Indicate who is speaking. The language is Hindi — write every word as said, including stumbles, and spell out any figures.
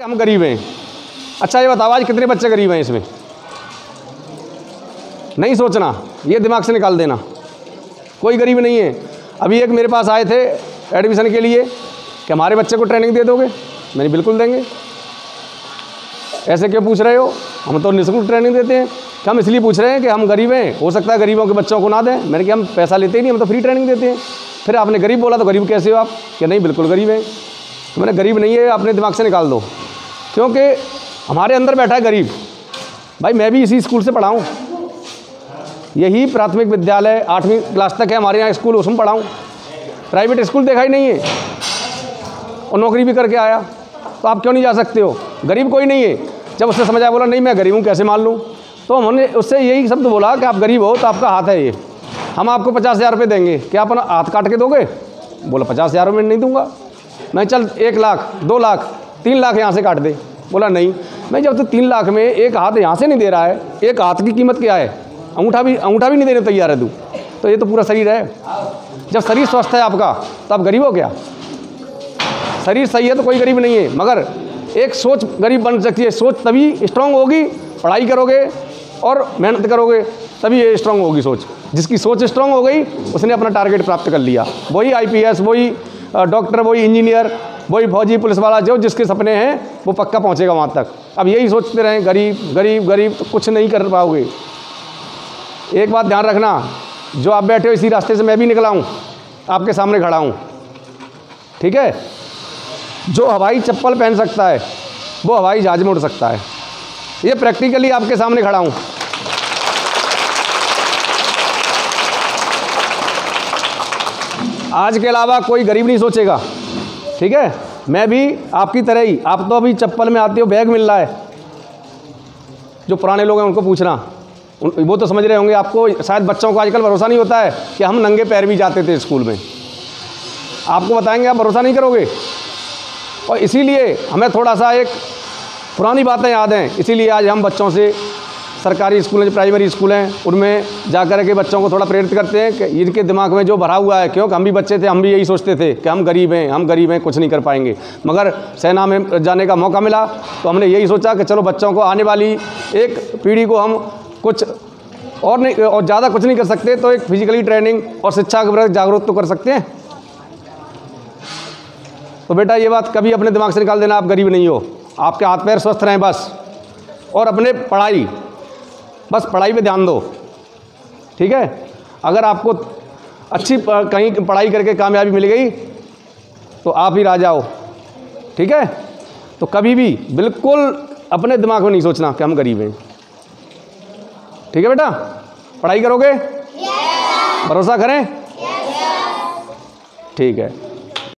Speaker 1: हम गरीब हैं। अच्छा ये बताओ आज कितने बच्चे गरीब हैं इसमें? नहीं सोचना, ये दिमाग से निकाल देना, कोई गरीब नहीं है। अभी एक मेरे पास आए थे एडमिशन के लिए कि हमारे बच्चे को ट्रेनिंग दे दोगे? मैंने बिल्कुल देंगे। ऐसे क्यों पूछ रहे हो? हम तो निःशुल्क ट्रेनिंग देते हैं। कि हम इसलिए पूछ रहे हैं कि हम गरीब हैं, हो सकता है गरीबों के बच्चों को ना दें। मैंने कहा हम पैसा लेते ही नहीं, हम तो फ्री ट्रेनिंग देते हैं। फिर आपने गरीब बोला तो गरीब कैसे हो आप? कि नहीं बिल्कुल गरीब हैं। तो मैंने गरीब नहीं है, अपने दिमाग से निकाल दो, क्योंकि हमारे अंदर बैठा है गरीब। भाई मैं भी इसी स्कूल से पढ़ा हूँ, यही प्राथमिक विद्यालय आठवीं क्लास तक है हमारे यहाँ स्कूल, उसमें पढ़ा हूँ। प्राइवेट स्कूल देखा ही नहीं है और नौकरी भी करके आया। तो आप क्यों नहीं जा सकते हो? गरीब कोई नहीं है। जब उसने समझाया, बोला नहीं मैं गरीब हूँ, कैसे मान लूँ? तो हमने उससे यही शब्द बोला कि आप गरीब हो तो आपका हाथ है ये, हम आपको पचास हज़ार रुपये देंगे, क्या अपना हाथ काट के दोगे? बोला पचास हज़ार रुपये नहीं दूंगा। मैं चल एक लाख दो लाख तीन लाख यहाँ से काट दे। बोला नहीं। मैं जब तो तीन लाख में एक हाथ यहाँ से नहीं दे रहा है, एक हाथ की कीमत क्या है? अंगूठा भी अंगूठा भी नहीं देने तैयार है तू, तो ये तो पूरा शरीर है। जब शरीर स्वस्थ है आपका तो आप गरीब हो क्या? शरीर सही है तो कोई गरीब नहीं है, मगर एक सोच गरीब बन सकती है। सोच तभी स्ट्रांग होगी, पढ़ाई करोगे और मेहनत करोगे तभी ये स्ट्रांग होगी सोच। जिसकी सोच स्ट्रांग हो गई उसने अपना टारगेट प्राप्त कर लिया। वही आई पी एस, वही डॉक्टर, वही इंजीनियर, वही फौजी, पुलिस वाला, जो जिसके सपने हैं वो पक्का पहुंचेगा वहां तक। अब यही सोचते रहें गरीब गरीब गरीब तो कुछ नहीं कर पाओगे। एक बात ध्यान रखना, जो आप बैठे हो इसी रास्ते से मैं भी निकला हूँ, आपके सामने खड़ा हूँ, ठीक है? जो हवाई चप्पल पहन सकता है वो हवाई जहाज में उड़ सकता है। ये प्रैक्टिकली आपके सामने खड़ा हूँ। आज के अलावा कोई गरीब नहीं सोचेगा, ठीक है? मैं भी आपकी तरह ही, आप तो अभी चप्पल में आते हो, बैग मिल रहा है। जो पुराने लोग हैं उनको पूछना, वो तो समझ रहे होंगे। आपको शायद बच्चों को आजकल भरोसा नहीं होता है कि हम नंगे पैर भी जाते थे स्कूल में। आपको बताएंगे, आप भरोसा नहीं करोगे। और इसीलिए हमें थोड़ा सा एक पुरानी बातें याद हैं, इसीलिए आज हम बच्चों से सरकारी स्कूल हैं, प्राइमरी स्कूल हैं, उनमें जा कर के बच्चों को थोड़ा प्रेरित करते हैं कि इनके दिमाग में जो भरा हुआ है, क्योंकि हम भी बच्चे थे, हम भी यही सोचते थे कि हम गरीब हैं, हम गरीब हैं, कुछ नहीं कर पाएंगे। मगर सेना में जाने का मौका मिला तो हमने यही सोचा कि चलो बच्चों को, आने वाली एक पीढ़ी को हम कुछ और नहीं और ज़्यादा कुछ नहीं कर सकते तो एक फिजिकली ट्रेनिंग और शिक्षा के प्रति जागरूक तो कर सकते हैं। तो बेटा ये बात कभी अपने दिमाग से निकाल देना, आप गरीब नहीं हो। आपके हाथ पैर स्वस्थ रहें बस, और अपने पढ़ाई, बस पढ़ाई पे ध्यान दो, ठीक है? अगर आपको अच्छी कहीं पढ़ाई करके कामयाबी मिल गई तो आप ही राजा हो, ठीक है? तो कभी भी बिल्कुल अपने दिमाग में नहीं सोचना कि हम गरीब हैं, ठीक है बेटा? पढ़ाई करोगे? भरोसा करें? ठीक है।